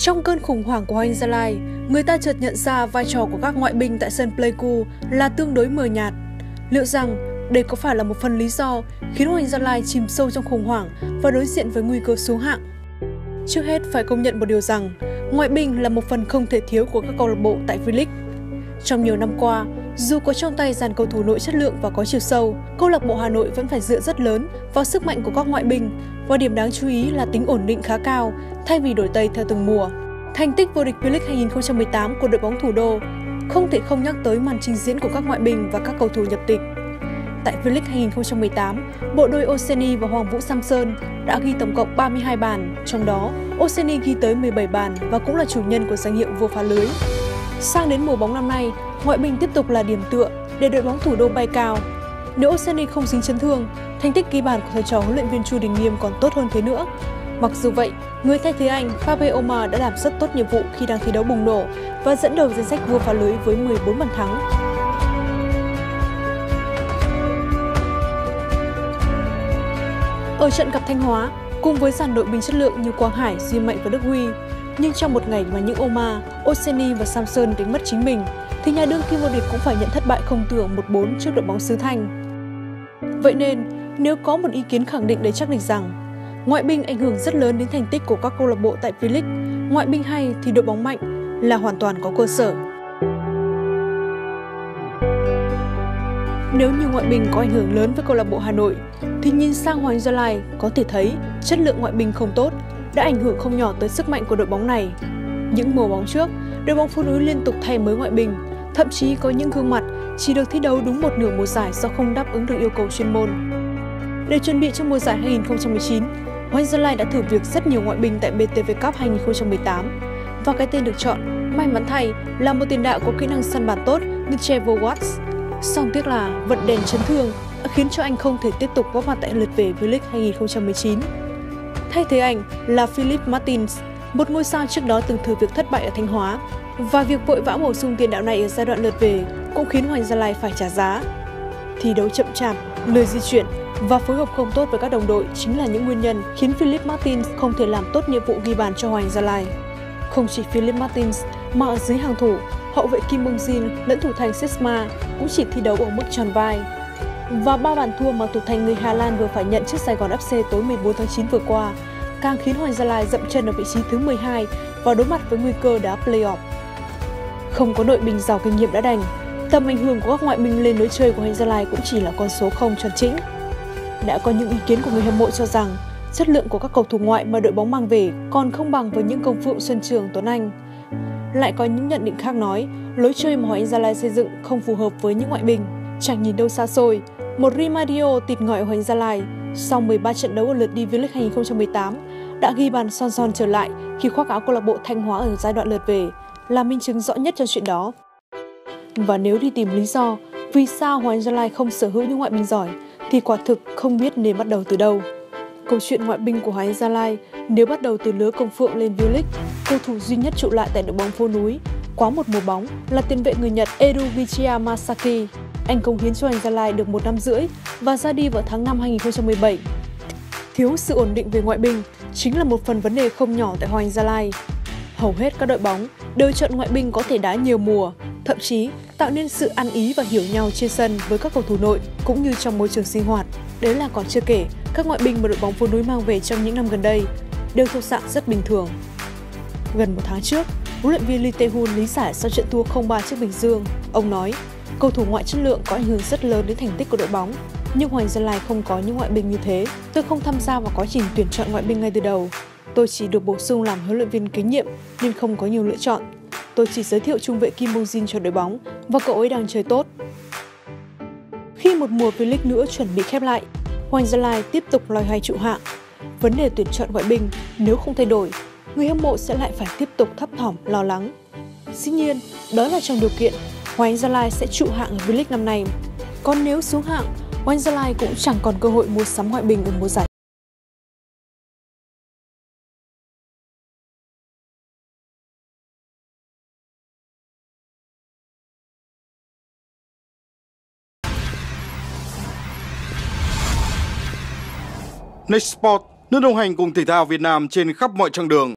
Trong cơn khủng hoảng của Hoàng Anh Gia Lai, người ta chợt nhận ra vai trò của các ngoại binh tại sân Pleiku là tương đối mờ nhạt. Liệu rằng đây có phải là một phần lý do khiến Hoàng Anh Gia Lai chìm sâu trong khủng hoảng và đối diện với nguy cơ xuống hạng? Trước hết phải công nhận một điều rằng, ngoại binh là một phần không thể thiếu của các câu lạc bộ tại V-League. Trong nhiều năm qua, dù có trong tay dàn cầu thủ nội chất lượng và có chiều sâu, câu lạc bộ Hà Nội vẫn phải dựa rất lớn vào sức mạnh của các ngoại binh, và điểm đáng chú ý là tính ổn định khá cao thay vì đổi tây theo từng mùa. Thành tích vô địch V-League 2018 của đội bóng thủ đô không thể không nhắc tới màn trình diễn của các ngoại binh và các cầu thủ nhập tịch. Tại V-League 2018, bộ đôi Oseni và Hoàng Vũ Samson đã ghi tổng cộng 32 bàn, trong đó Oseni ghi tới 17 bàn và cũng là chủ nhân của danh hiệu vua phá lưới. Sang đến mùa bóng năm nay, ngoại binh tiếp tục là điểm tựa để đội bóng thủ đô bay cao. Nếu Oseni không dính chấn thương, thành tích ghi bàn của thầy trò huấn luyện viên Chu Đình Nghiêm còn tốt hơn thế nữa. Mặc dù vậy, người thay thế anh, Fabio Omar đã làm rất tốt nhiệm vụ khi đang thi đấu bùng nổ và dẫn đầu danh sách vua phá lưới với 14 bàn thắng. Ở trận gặp Thanh Hóa, cùng với dàn đội binh chất lượng như Quang Hải, Duy Mạnh và Đức Huy, nhưng trong một ngày mà những Omar, Oseni và Samson đánh mất chính mình, thì nhà đương kim vô địch cũng phải nhận thất bại không tưởng 1-4 trước đội bóng xứ Thanh. Vậy nên, nếu có một ý kiến khẳng định đầy chắc địch rằng ngoại binh ảnh hưởng rất lớn đến thành tích của các câu lạc bộ tại V-League, ngoại binh hay thì đội bóng mạnh là hoàn toàn có cơ sở. Nếu như ngoại binh có ảnh hưởng lớn với câu lạc bộ Hà Nội, thì nhìn sang Hoàng Anh Gia Lai có thể thấy chất lượng ngoại binh không tốt đã ảnh hưởng không nhỏ tới sức mạnh của đội bóng này. Những mùa bóng trước, đội bóng Phố Núi liên tục thay mới ngoại binh, thậm chí có những gương mặt chỉ được thi đấu đúng một nửa mùa giải do không đáp ứng được yêu cầu chuyên môn. Để chuẩn bị cho mùa giải 2019, Hoàng Anh Gia Lai đã thử việc rất nhiều ngoại binh tại BTV Cup 2018 và cái tên được chọn, may mắn thay, là một tiền đạo có kỹ năng săn bàn tốt như Trevor Watts. Song tiếc là vận đèn chấn thương đã khiến cho anh không thể tiếp tục góp mặt tại lượt về V-League 2019. Thay thế anh là Philip Martins, một ngôi sao trước đó từng thử việc thất bại ở Thanh Hóa, và việc vội vã bổ sung tiền đạo này ở giai đoạn lượt về cũng khiến Hoàng Anh Gia Lai phải trả giá. Thi đấu chậm chạp, lười di chuyển và phối hợp không tốt với các đồng đội chính là những nguyên nhân khiến Philip Martins không thể làm tốt nhiệm vụ ghi bàn cho Hoàng Anh Gia Lai. Không chỉ Philip Martins mà ở dưới hàng thủ, hậu vệ Kim Bông Jin lẫn thủ thành Sisma cũng chỉ thi đấu ở mức tròn vai. Và 3 bàn thua mà thủ thành người Hà Lan vừa phải nhận trước Sài Gòn FC tối 14 tháng 9 vừa qua càng khiến Hoàng Anh Gia Lai dậm chân ở vị trí thứ 12 và đối mặt với nguy cơ đá play-off. Không có đội binh giàu kinh nghiệm đã đành, tầm ảnh hưởng của các ngoại binh lên lối chơi của Hoàng Anh Gia Lai cũng chỉ là con số không tròn chỉnh. Đã có những ý kiến của người hâm mộ cho rằng chất lượng của các cầu thủ ngoại mà đội bóng mang về còn không bằng với những công phượng Xuân Trường, Tuấn Anh. Lại có những nhận định khác nói lối chơi mà Hoàng Anh Gia Lai xây dựng không phù hợp với những ngoại binh. Chẳng nhìn đâu xa xôi, một Rimadio tịt ngòi ở Hoàng Anh Gia Lai sau 13 trận đấu ở lượt đi V-League 2018 đã ghi bàn son trở lại khi khoác áo câu lạc bộ Thanh Hóa ở giai đoạn lượt về, là minh chứng rõ nhất cho chuyện đó. Và nếu đi tìm lý do vì sao Hoàng Anh Gia Lai không sở hữu những ngoại binh giỏi thì quả thực không biết nên bắt đầu từ đâu. Câu chuyện ngoại binh của Hoàng Anh Gia Lai nếu bắt đầu từ lứa công phượng lên V-League, cầu thủ duy nhất trụ lại tại đội bóng Phố Núi quá một mùa bóng là tiền vệ người Nhật Erugichi Masaki. Anh cống hiến cho Hoàng Anh Gia Lai được 1 năm rưỡi và ra đi vào tháng 5 2017. Thiếu sự ổn định về ngoại binh chính là một phần vấn đề không nhỏ tại Hoàng Anh Gia Lai. Hầu hết các đội bóng đều chọn ngoại binh có thể đá nhiều mùa, thậm chí tạo nên sự ăn ý và hiểu nhau trên sân với các cầu thủ nội cũng như trong môi trường sinh hoạt. Đấy là còn chưa kể các ngoại binh mà đội bóng Phố Núi mang về trong những năm gần đây đều thuộc dạng rất bình thường. Gần 1 tháng trước, huấn luyện viên Lee Tae-hun lý giải sau trận thua 0-3 trước Bình Dương. Ông nói, cầu thủ ngoại chất lượng có ảnh hưởng rất lớn đến thành tích của đội bóng, nhưng Hoàng Anh Gia Lai không có những ngoại binh như thế. Tôi không tham gia vào quá trình tuyển chọn ngoại binh ngay từ đầu. Tôi chỉ được bổ sung làm huấn luyện viên kế nhiệm nên không có nhiều lựa chọn. Tôi chỉ giới thiệu trung vệ Kim Bông Jin cho đội bóng và cậu ấy đang chơi tốt. Khi một mùa V-League nữa chuẩn bị khép lại, Hoàng Anh Gia Lai tiếp tục loay hoay trụ hạng. Vấn đề tuyển chọn ngoại binh nếu không thay đổi, người hâm mộ sẽ lại phải tiếp tục thấp thỏm lo lắng. Dĩ nhiên, đó là trong điều kiện Hoàng Anh Gia Lai sẽ trụ hạng ở V-League năm nay. Còn nếu xuống hạng, Hoàng Anh Gia Lai cũng chẳng còn cơ hội mua sắm ngoại binh ở mùa giải. Next Sport, nước đồng hành cùng thể thao Việt Nam trên khắp mọi chặng đường.